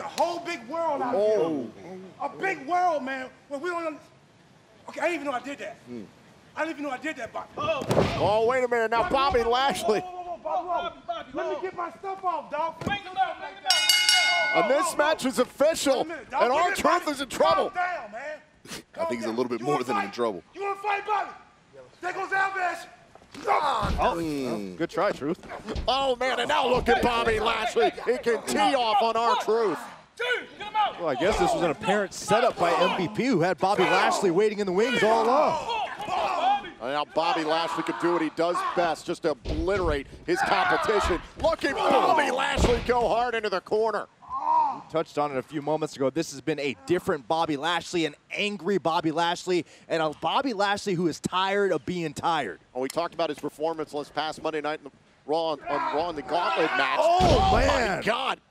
whole big world out here. A big world, man. Well, we don't. Okay, I didn't even know I did that. I didn't even know I did that, Bobby. Oh, wait a minute. Now, Bobby Lashley. Bobby, let me get my stuff off, dog. And this match is official, and R-Truth is in trouble. Calm down, man. I think he's a little bit more than in trouble. You want to fight, Bobby? There goes Alves. Good try, Truth. Oh, man, and now look at Bobby Lashley. He can tee off on R-Truth. Well, I guess this was an apparent setup by MVP, who had Bobby Lashley waiting in the wings all along. And now Bobby Lashley can do what he does best, just to obliterate his competition. Look at Bobby Lashley go hard into the corner. We touched on it a few moments ago. This has been a different Bobby Lashley, an angry Bobby Lashley, and a Bobby Lashley who is tired of being tired. Oh, we talked about his performance last past Monday night on Raw in the Gauntlet match. Oh, man. My God.